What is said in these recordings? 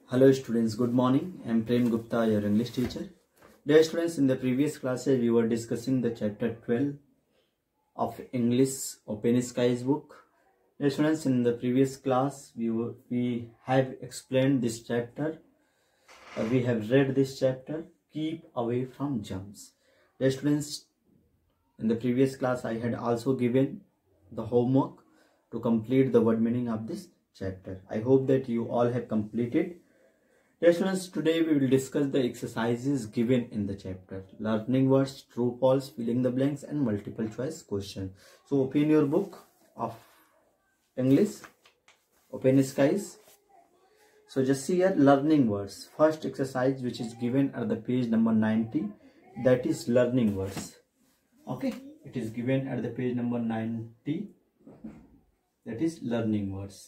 Hello students, good morning. I am Prem Gupta, your English teacher. Dear students, in the previous classes we were discussing the chapter 12 of English Open Skies book. Dear students, in the previous class we have explained this chapter. We have read this chapter, Keep Away from Germs. Dear students, in the previous class I had also given the homework to complete the word meaning of this chapter. I hope that you all have completed. Dear students, today we will discuss the exercises given in the chapter. Learning words, true, false, filling the blanks and multiple choice question. So open your book of English, Open Skies. So just see here, learning words. First exercise which is given at the page number 90, that is learning words. Okay, it is given at the page number 90, that is learning words.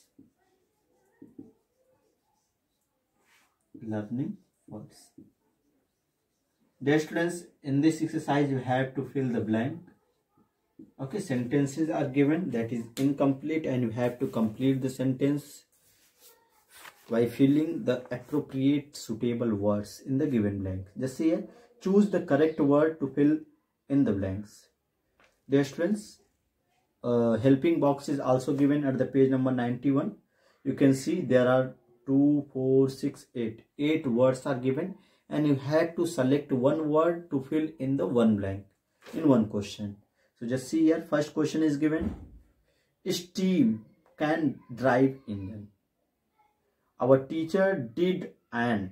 Learning words. Dear students, in this exercise you have to fill the blank. Okay, sentences are given that is incomplete and you have to complete the sentence by filling the appropriate suitable words in the given blank. Just see here, choose the correct word to fill in the blanks. Dear students, helping box is also given at the page number 91. You can see there are 2, 4, 6, 8. 8 words are given and you have to select one word to fill in the one blank in one question. So just see here, first question is given. Steam can drive engine. Our teacher did an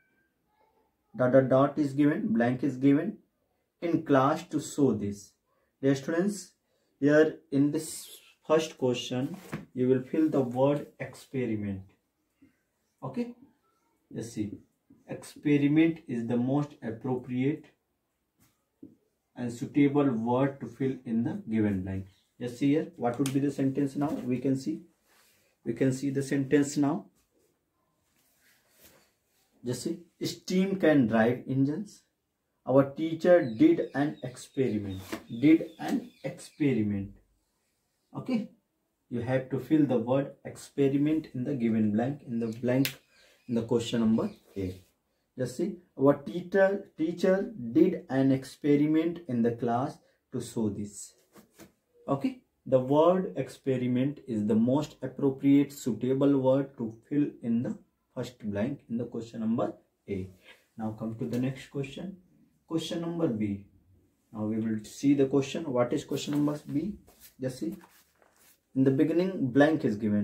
dot is given, blank is given in class to show this. Dear students, here in this first question you will fill the word experiment. Okay, let's see. Experiment is the most appropriate and suitable word to fill in the given blank. Just see here, what would be the sentence now? We can see the sentence now. Just see, steam can drive engines. Our teacher did an experiment. Okay, you have to fill the word experiment in the given blank, in the question number A. Just see, our teacher did an experiment in the class to show this. Okay, the word experiment is the most appropriate suitable word to fill in the first blank in the question number A. Now come to the next question. Question number B. Now we will see the question. What is question number B? Just see. In the beginning, blank is given. ...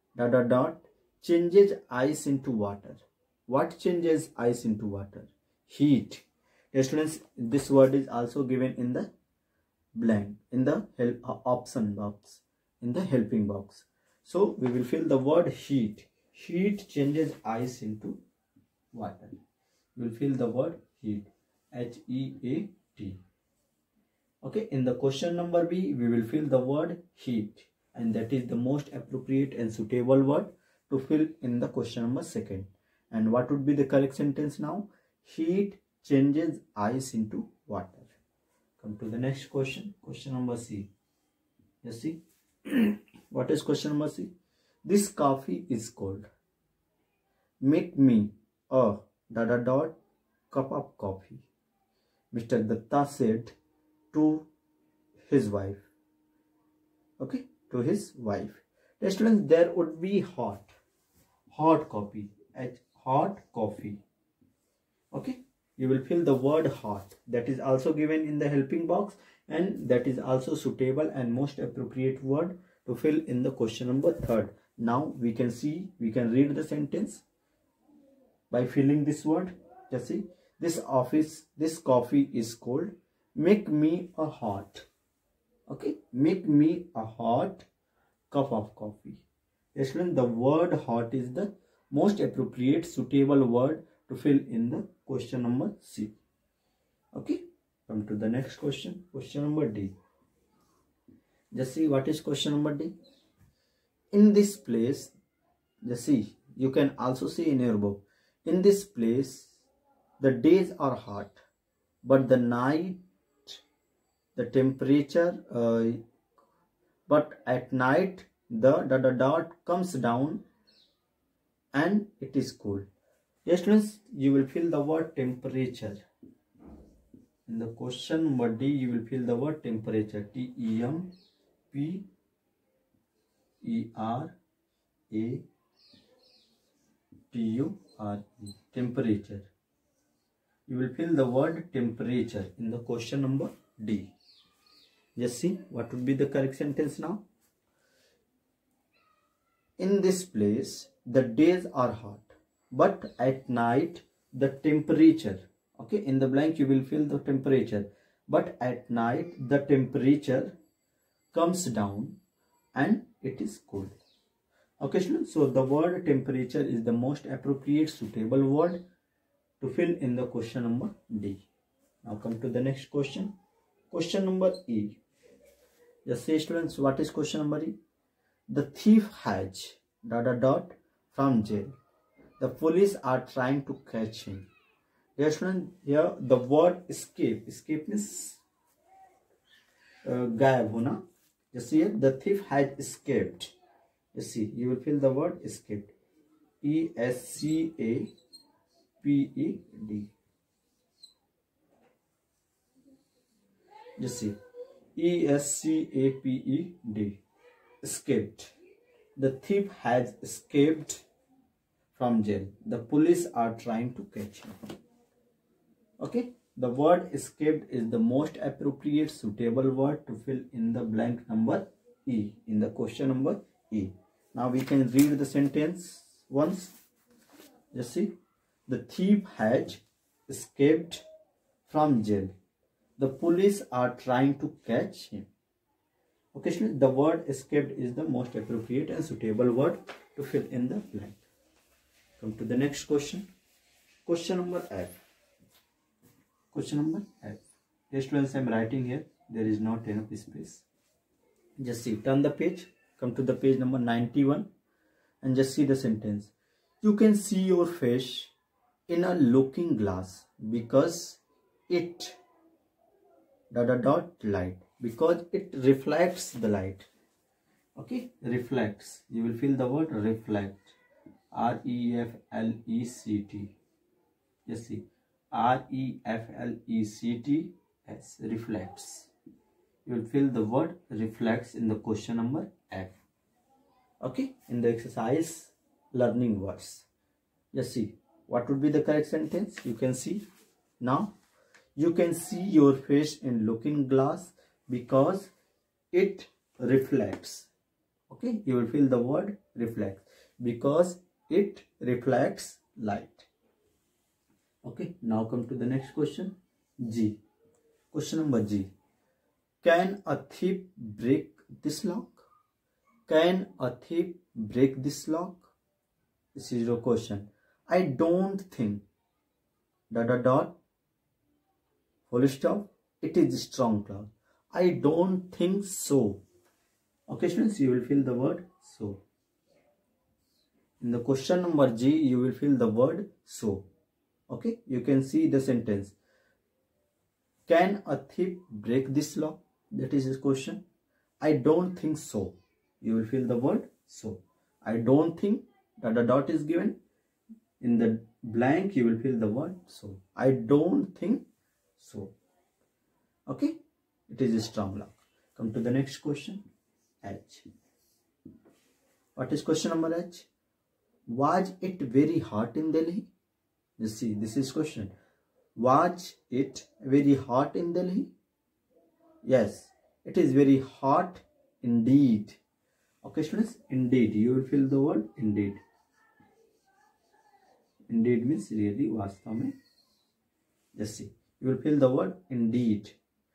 changes ice into water. What changes ice into water? Heat. Dear students, this word is also given in the blank, in the option box, in the helping box. So we will fill the word heat. Heat changes ice into water. We will fill the word heat. H-E-A-T. Okay, in the question number B, we will fill the word heat, and that is the most appropriate and suitable word to fill in the question number second. And what would be the correct sentence now? Heat changes ice into water. Come to the next question. Question number C. Just see. What is question number C? This coffee is cold. Make me a ... cup of coffee. Mr. Datta said to his wife. Okay, to his wife. Dear students, there would be hot coffee. Hot coffee. Okay, you will fill the word hot. That is also given in the helping box, and that is also suitable and most appropriate word to fill in the question number third. Now we can read the sentence by filling this word. Just see, this coffee is cold. Make me a hot. Okay, make me a hot cup of coffee. Yes, the word hot is the most appropriate suitable word to fill in the question number C. Okay, come to the next question. Question number D. Just see, what is question number D? In this place, just see, you can also see in your book. In this place, the days are hot, but the night, the temperature, but at night the ... comes down and it is cold. Yes students, you will fill the word temperature. In the question number D, you will fill the word temperature. T-E-M-P-E-R-A-T-U-R-E. Temperature. You will fill the word temperature in the question number D. Just see what would be the correct sentence now. In this place, the days are hot, but at night the temperature. Okay, in the blank you will fill the temperature. But at night the temperature comes down and it is cold. Okay, students. So the word temperature is the most appropriate suitable word to fill in the question number D. Now come to the next question. Question number E. Just say students, what is question number E? The thief has ... from jail. The police are trying to catch him. Dear student, here the word escape. Escape means gayab hona. You see it, the thief has escaped. You see, you will fill the word escaped. E-S-C-A-P-E-D. You see, E-S-C-A-P-E-D. Escaped. The thief has escaped from jail. The police are trying to catch him. Okay, the word escaped is the most appropriate suitable word to fill in the blank number E, in the question number E. Now we can read the sentence once. Just see, the thief has escaped from jail. The police are trying to catch him. Okay, the word escaped is the most appropriate and suitable word to fill in the blank. Come to the next question. Question number F. Question number F. Yes, students, I am writing here. There is not enough space. Just see, turn the page. Come to the page number 91 and just see the sentence. You can see your face in a looking glass because it ... light. Because it reflects the light. Okay, reflects. You will fill the word reflect. R-E-F-L-E-C-T. Just see, R-E-F-L-E-C-T-S. Reflects. You will fill the word reflects in the question number F. Okay, in the exercise learning words. Just see, what would be the correct sentence? You can see now. You can see your face in looking glass because it reflects. Okay, you will fill the word reflect because it reflects light. Okay, now come to the next question. G. Question number G. Can a thief break this lock? Can a thief break this lock? This is your question. I don't think ... full stop. It is strong clause. I don't think so. Okay, students, you will fill the word so. In the question number G, you will fill the word so. Okay, you can see the sentence. Can a thief break this lock? That is his question. I don't think so. You will fill the word so. I don't think ... is given. In the blank, you will fill the word so. I don't think so. Okay, it is a strong lock. Come to the next question. H. What is question number H? Was it very hot in Delhi? You see, this is question. Was it very hot in Delhi? Yes, it is very hot indeed. Okay, students, indeed. You will fill the word indeed. Indeed means really, vastav mein. Just see, you will fill the word indeed.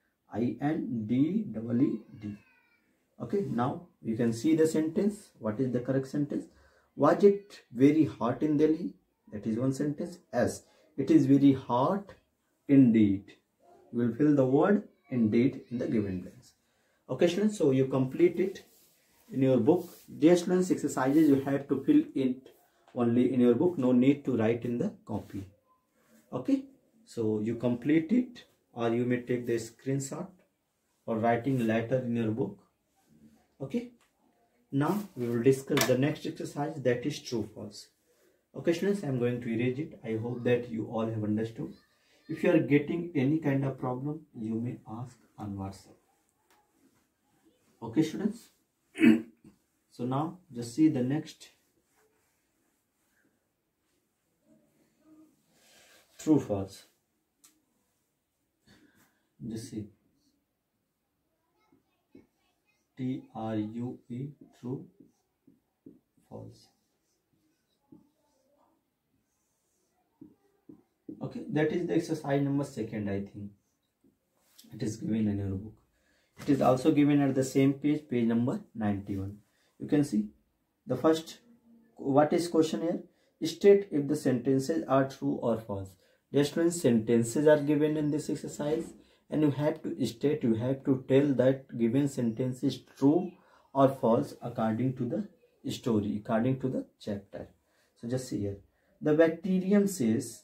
I-N-D-E-E-D. Okay, now you can see the sentence. What is the correct sentence? Was it very hot in Delhi? That is one sentence. Yes, it is very hot indeed. You will fill the word indeed in the given blanks. Okay, students, so you complete it in your book. Dear students, exercises you have to fill it only in your book. No need to write in the copy. Okay, so you complete it, or you may take the screenshot or writing letter in your book. Okay, now we will discuss the next exercise, that is true false. Okay students, I am going to erase it. I hope that you all have understood. If you are getting any kind of problem, you may ask on WhatsApp. Okay students. So now just see the next. True, false. Just see. TRUE, true, false. Okay, that is the exercise number 2nd, I think. It is given in your book. It is also given at the same page, page number 91. You can see the first, what is question here? State if the sentences are true or false. Dear students, sentences are given in this exercise and you have to state, you have to tell that given sentence is true or false according to the story, according to the chapter. So just see here. The bacterium says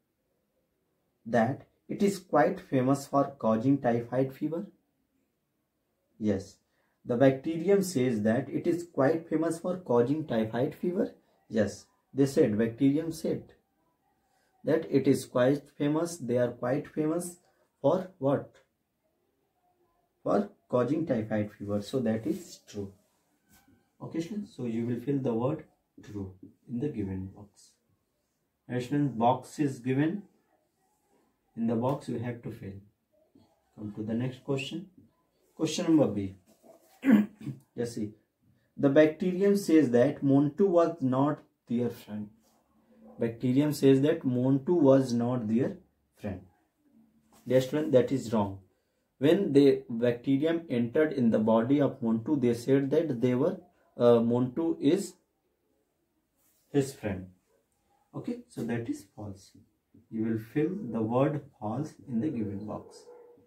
that it is quite famous for causing typhoid fever. Yes, the bacterium says that it is quite famous for causing typhoid fever. Yes, they said, bacterium said that it is quite famous, they are quite famous for what? For causing typhoid fever. So that is true. Okay students, so you will fill the word true in the given box. And students, box is given. In the box you have to fill. Come to the next question. Question number B. Just see. The bacterium says that Montu was not their friend. Bacterium says that Montu was not their friend. Dear student, that is wrong. When the bacterium entered in the body of Montu, they said that they were Montu is his friend. Okay, so that is false. You will fill the word false in the given box.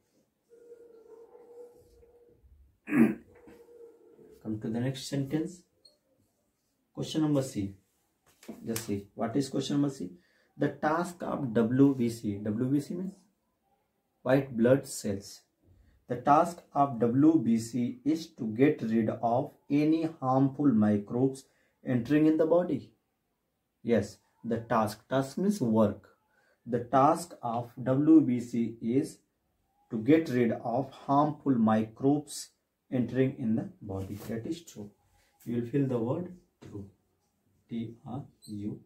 Come to the next sentence. Question number C. Just see. What is question number C? The task of WBC. WBC means white blood cells. The task of WBC is to get rid of any harmful microbes entering in the body. Yes, the task. Task means work. The task of WBC is to get rid of harmful microbes entering in the body. That is true. You will fill the word true. TRUE.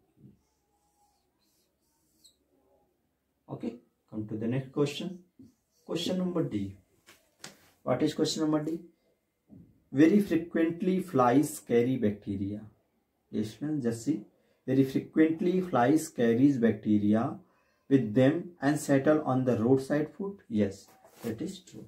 Okay, come to the next question. Question number D. What is question number D? Very frequently flies carry bacteria. Yes, just see. Very frequently flies carries bacteria with them and settle on the roadside food. Yes, that is true.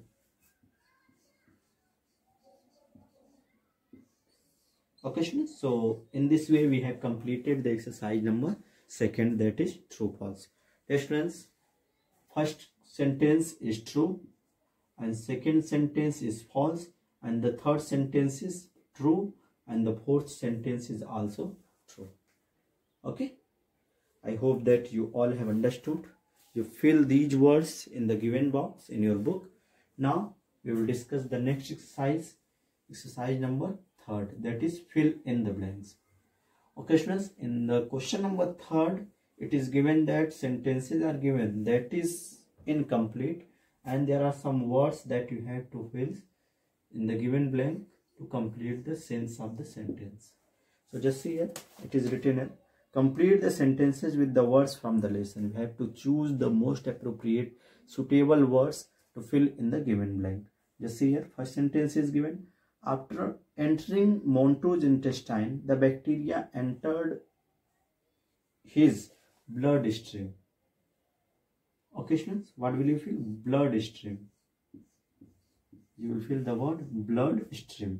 Okay students, so in this way we have completed the exercise number 2nd, that is true false. Yes students, first sentence is true and second sentence is false and the third sentence is true and the fourth sentence is also true. Okay, I hope that you all have understood. You fill these words in the given box in your book. Now we will discuss the next exercise, exercise number 3rd, that is fill in the blanks. Okay students, in the question number 3rd, it is given that sentences are given that is incomplete and there are some words that you have to fill in the given blank to complete the sense of the sentence. So just see here, it is written here, complete the sentences with the words from the lesson. You have to choose the most appropriate suitable words to fill in the given blank. Just see here, first sentence is given. After entering Montu's intestine, the bacteria entered his bloodstream. Okay students, what will you fill? Bloodstream. You will fill the word bloodstream.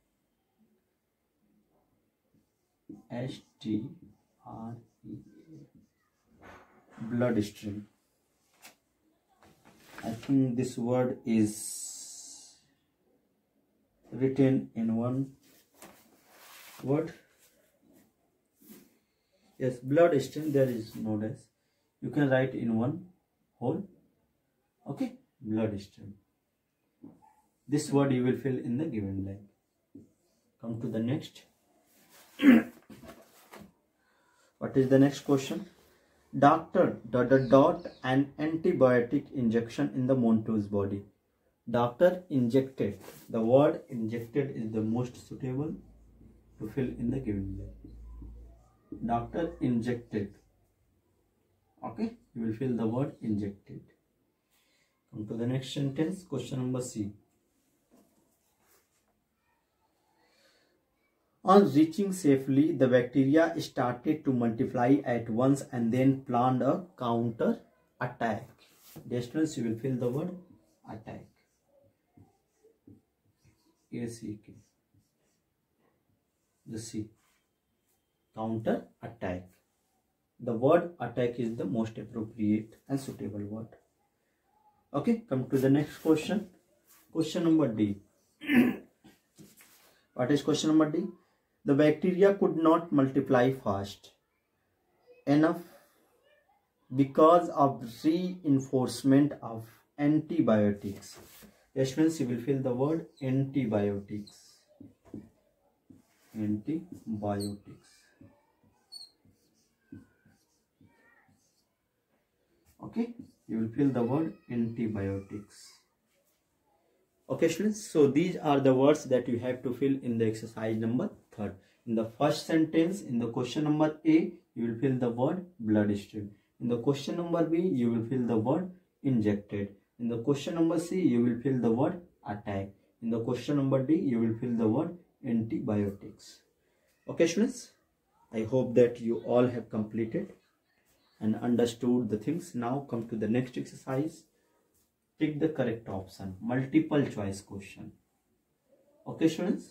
STREAM. Bloodstream. I think this word is written in one word. Yes, bloodstream, there is no dash. You can write in one whole. Okay, bloodstream. This word you will fill in the given blank. Come to the next. What is the next question? Doctor dot an antibiotic injection in the Montu's body. Doctor injected. The word injected is the most suitable to fill in the given blank. Doctor injected. Okay, you will fill the word injected. Come to the next sentence. Question number C. On reaching safely, the bacteria started to multiply at once and then planned a counter attack. Dear students, you will fill the word attack. A-C-K. The C. Counter attack. The word attack is the most appropriate and suitable word. Okay, come to the next question. Question number D. What is question number D? The bacteria could not multiply fast enough because of reinforcement of antibiotics. Yes, friends, you will fill the word antibiotics. Antibiotics. Okay, you will fill the word antibiotics. Okay, students, so these are the words that you have to fill in the exercise number 3rd. In the first sentence, in the question number A, you will fill the word bloodstream. In the question number B, you will fill the word injected. In the question number C, you will fill the word attack. In the question number D, you will fill the word antibiotics. Okay, students, I hope that you all have completed and understood the things. Now come to the next exercise. Pick the correct option. Multiple choice question. Okay, students.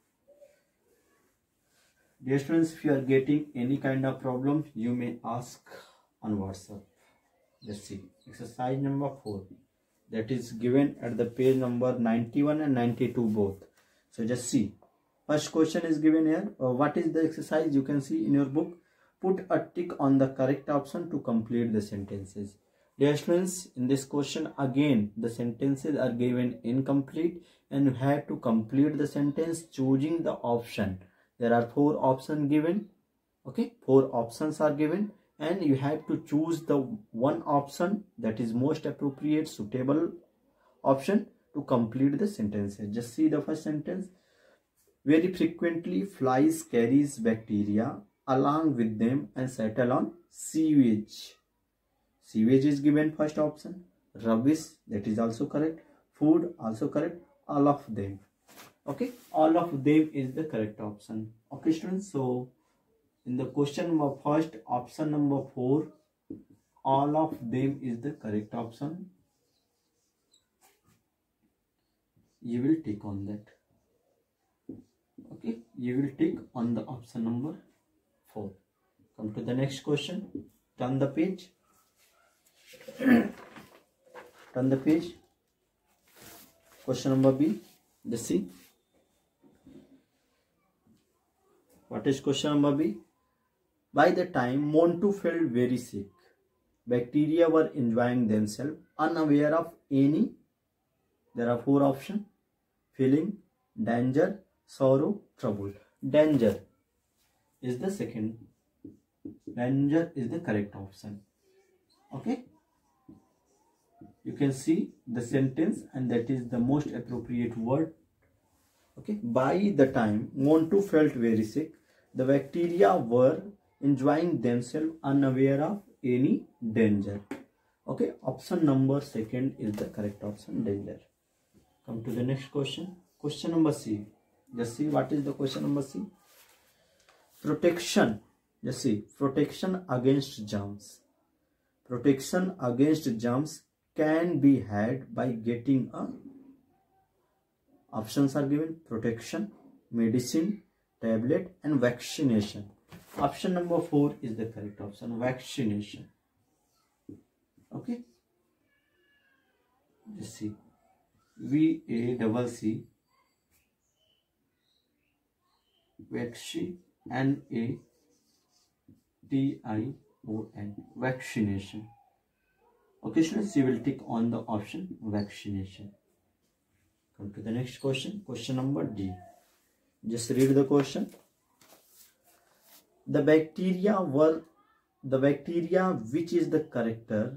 Dear students, if you are getting any kind of problem, you may ask on WhatsApp. Let's see. Exercise number 4. That is given at the page number 91 and 92 both. So just see. First question is given here. What is the exercise? You can see in your book. Put a tick on the correct option to complete the sentences. Dear students, in this question again the sentences are given incomplete and you have to complete the sentence choosing the option. There are 4 options given. Okay, 4 options are given and you have to choose the one option that is most appropriate, suitable option to complete the sentences. Just see the first sentence. Very frequently flies carries bacteria along with them and settle on sewage. Sewage is given first option. Rubbish, that is also correct. Food, also correct. All of them. Okay, all of them is the correct option. Okay, students, so in the question number first, option number 4, all of them is the correct option. You will tick on that. Okay, you will tick on the option number 4. Come to the next question. Turn the page. Turn the page. Question number B. Let's see. What is question number B? By the time Montu felt very sick, bacteria were enjoying themselves, unaware of any. There are 4 options. Feeling, danger, sorrow, trouble. Danger is the second. Danger is the correct option. Okay. You can see the sentence and that is the most appropriate word. Okay. By the time Montu felt very sick, the bacteria were enjoying themselves, unaware of any danger. Okay. Option number 2 is the correct option, danger. Come to the next question. Question number C. Just see what is the question number C. Protection. Just see. Protection against germs. Protection against germs can be had by getting a. Options are given. Protection, medicine, tablet and vaccination. Option number 4 is the correct option. Vaccination. Okay. Just see. VACC. Vaccination. Vaccination. Okay, students, you will tick on the option vaccination. Come to the next question. Question number D. Just read the question. The bacteria were the bacteria which is the character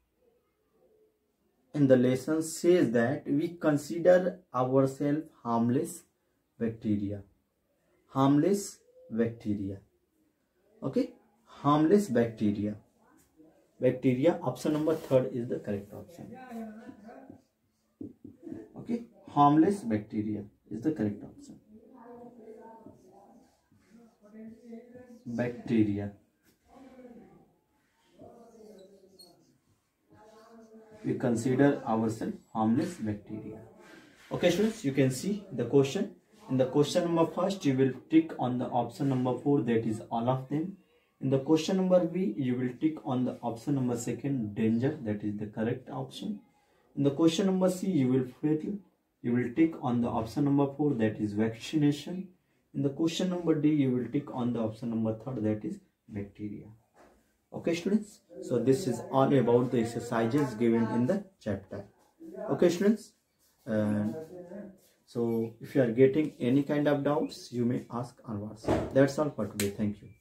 in the lesson says that we consider ourselves harmless bacteria. Harmless bacteria. Okay, harmless bacteria. Bacteria, option number 3 is the correct option. Okay, harmless bacteria is the correct option. Bacteria. We consider ourselves harmless bacteria. Okay students, you can see the question. In the question number first, you will tick on the option number 4, that is all of them. In the question number B, you will tick on the option number 2, danger, that is the correct option. In the question number C, you will tick on the option number 4, that is vaccination. In the question number D, you will tick on the option number 3, that is bacteria. Okay students, so this is all about the exercises given in the chapter. Okay students, so if you are getting any kind of doubts, you may ask on WhatsApp. That's all for today. Thank you.